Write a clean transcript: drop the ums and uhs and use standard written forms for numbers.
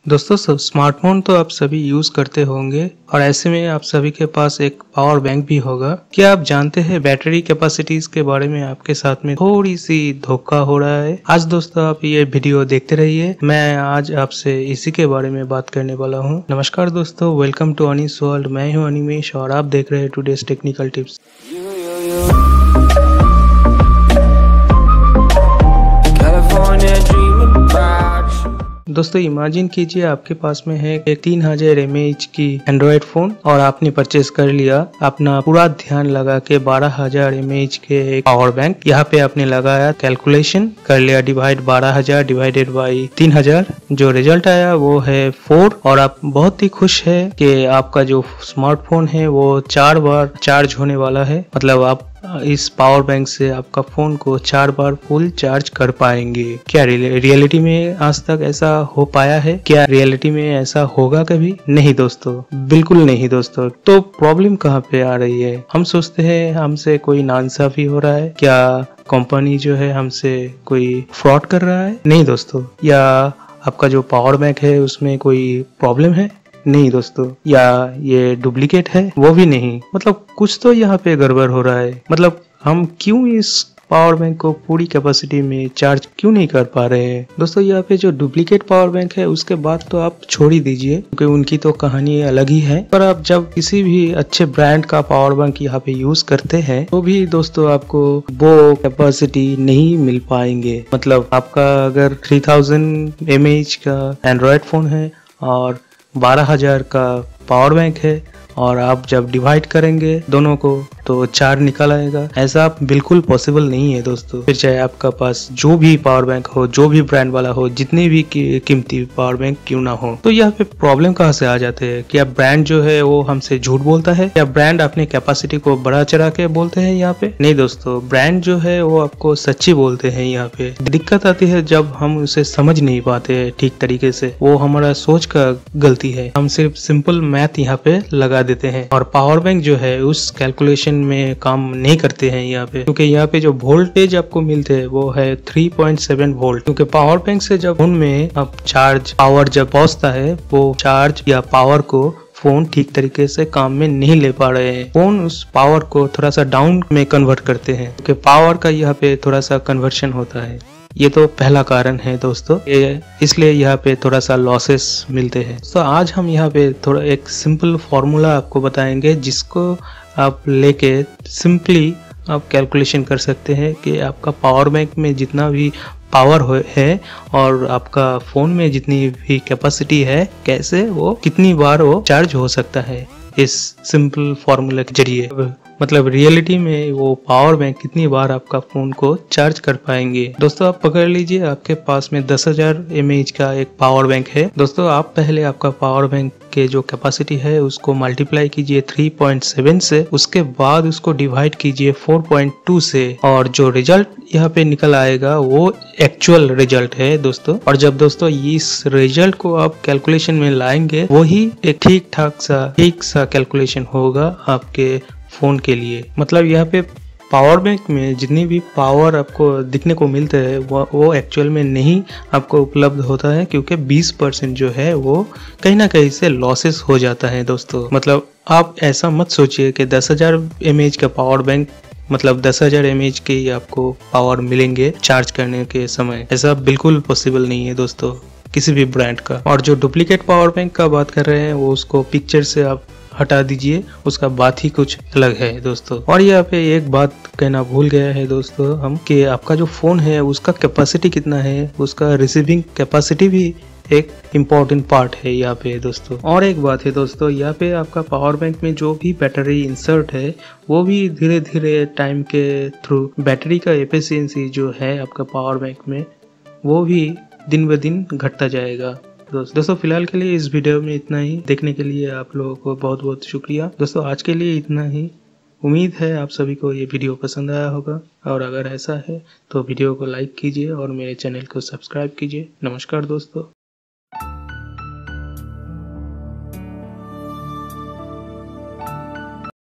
दोस्तों स्मार्टफोन तो आप सभी यूज करते होंगे और ऐसे में आप सभी के पास एक पावर बैंक भी होगा। क्या आप जानते हैं बैटरी कैपेसिटीज के बारे में आपके साथ में थोड़ी सी धोखा हो रहा है। आज दोस्तों आप ये वीडियो देखते रहिए, मैं आज आपसे इसी के बारे में बात करने वाला हूँ। नमस्कार दोस्तों, वेलकम टू अनीस वर्ल्ड। मैं हूँ अनिमेश और आप देख रहे हैं टुडेस टेक्निकल टिप्स। दोस्तों इमेजिन कीजिए आपके पास में है एक 3000 mAh की एंड्रॉयड फोन और आपने परचेज कर लिया। अपना पूरा ध्यान लगा के 12000 mAh के एक पावर बैंक यहाँ पे आपने लगाया, कैलकुलेशन कर लिया, डिवाइड 12000 डिवाइडेड बाई 3000, जो रिजल्ट आया वो है 4। और आप बहुत ही खुश है कि आपका जो स्मार्टफोन है वो 4 बार चार्ज होने वाला है। मतलब आप इस पावर बैंक से आपका फोन को 4 बार फुल चार्ज कर पाएंगे। क्या रियलिटी में आज तक ऐसा हो पाया है? क्या रियलिटी में ऐसा होगा कभी? नहीं दोस्तों, बिल्कुल नहीं दोस्तों। तो प्रॉब्लम कहाँ पे आ रही है? हम सोचते हैं हमसे कोई नाइंसाफी हो रहा है, क्या कंपनी जो है हमसे कोई फ्रॉड कर रहा है? नहीं दोस्तों। या आपका जो पावर बैंक है उसमें कोई प्रॉब्लम है? नहीं दोस्तों। या ये डुप्लीकेट है? वो भी नहीं। मतलब कुछ तो यहाँ पे गड़बड़ हो रहा है। मतलब हम क्यों इस पावर बैंक को पूरी कैपेसिटी में चार्ज क्यों नहीं कर पा रहे हैं? दोस्तों यहाँ पे जो डुप्लीकेट पावर बैंक है उसके बाद तो आप छोड़ ही दीजिए, क्योंकि उनकी तो कहानी अलग ही है। पर आप जब किसी भी अच्छे ब्रांड का पावर बैंक यहाँ पे यूज करते हैं तो भी दोस्तों आपको वो कैपेसिटी नहीं मिल पाएंगे। मतलब आपका अगर 3000 mAh का एंड्रॉयड फोन है और 12000 का पावर बैंक है और आप जब डिवाइड करेंगे दोनों को तो 4 निकल आएगा। ऐसा बिल्कुल पॉसिबल नहीं है दोस्तों। फिर चाहे आपका पास जो भी पावर बैंक हो, जो भी ब्रांड वाला हो, जितने भी कीमती पावर बैंक क्यों ना हो। तो यहाँ पे प्रॉब्लम कहाँ से आ जाते हैं? क्या ब्रांड जो है वो हमसे झूठ बोलता है? या ब्रांड अपने कैपेसिटी को बढ़ा चढ़ा के बोलते हैं यहाँ पे? नहीं दोस्तों, ब्रांड जो है वो आपको सच्ची बोलते हैं। यहाँ पे दिक्कत आती है जब हम उसे समझ नहीं पाते हैं ठीक तरीके से। वो हमारा सोच का गलती है। हम सिर्फ सिंपल मैथ यहाँ पे लगा देते हैं और पावर बैंक जो है उस कैलकुलेशन में काम नहीं करते हैं यहाँ पे। क्योंकि यहाँ पे जो वोल्टेज आपको मिलते हैं वो है 3.7 वोल्ट। क्योंकि पावर बैंक से जब फोन में अब चार्ज पावर जब पहुंचता है, वो चार्ज या पावर को फोन ठीक तरीके से काम में नहीं ले पा रहे हैं। फोन उस पावर को थोड़ा सा डाउन में कन्वर्ट करते हैं, क्योंकि पावर का यहाँ पे थोड़ा सा कन्वर्शन होता है। ये तो पहला कारण है दोस्तों, इसलिए यहाँ पे थोड़ा सा लॉसेस मिलते हैं। तो आज हम यहाँ पे थोड़ा एक सिंपल फॉर्मूला आपको बताएंगे जिसको आप लेके सिंपली आप कैलकुलेशन कर सकते हैं कि आपका पावर बैंक में जितना भी पावर है और आपका फोन में जितनी भी कैपेसिटी है, कैसे वो कितनी बार वो चार्ज हो सकता है इस सिंपल फॉर्मूला के जरिए। मतलब रियलिटी में वो पावर बैंक कितनी बार आपका फोन को चार्ज कर पाएंगे। दोस्तों आप पकड़ लीजिए, आपके पास में 10000 mAh का एक पावर बैंक है। दोस्तों आप पहले आपका पावर बैंक के जो कैपेसिटी है उसको मल्टीप्लाई कीजिए 3.7 से, उसके बाद उसको डिवाइड कीजिए 4.2 से, और जो रिजल्ट यहाँ पे निकल आएगा वो एक्चुअल रिजल्ट है दोस्तों। और जब दोस्तों इस रिजल्ट को आप कैलकुलेशन में लाएंगे, वही एक ठीक सा कैलकुलेशन होगा आपके फोन के लिए। मतलब यहाँ पे पावर बैंक में जितनी भी पावर आपको दिखने को मिलता है वो एक्चुअल में नहीं आपको उपलब्ध होता है, क्योंकि 20% जो है वो कहीं ना कहीं से लॉसेस हो जाता है दोस्तों। मतलब आप ऐसा मत सोचिए कि 10000 mAh का पावर बैंक मतलब 10000 mAh के ही आपको पावर मिलेंगे चार्ज करने के समय। ऐसा बिल्कुल पॉसिबल नहीं है दोस्तों किसी भी ब्रांड का। और जो डुप्लीकेट पावर बैंक का बात कर रहे हैं वो उसको पिक्चर से आप हटा दीजिए, उसका बात ही कुछ अलग है दोस्तों। और यहाँ पे एक बात कहना भूल गया है दोस्तों हम, कि आपका जो फोन है उसका कैपेसिटी कितना है, उसका रिसीविंग कैपेसिटी भी एक इम्पोर्टेंट पार्ट है यहाँ पे दोस्तों। और एक बात है दोस्तों, यहाँ पे आपका पावर बैंक में जो भी बैटरी इंसर्ट है वो भी धीरे धीरे टाइम के थ्रू बैटरी का एफिशिएंसी जो है आपका पावर बैंक में वो भी दिन ब दिन घटता जाएगा दोस्तों। फिलहाल के लिए इस वीडियो में इतना ही। देखने के लिए आप लोगों को बहुत बहुत शुक्रिया दोस्तों। आज के लिए इतना ही। उम्मीद है आप सभी को ये वीडियो पसंद आया होगा, और अगर ऐसा है तो वीडियो को लाइक कीजिए और मेरे चैनल को सब्सक्राइब कीजिए। नमस्कार दोस्तों।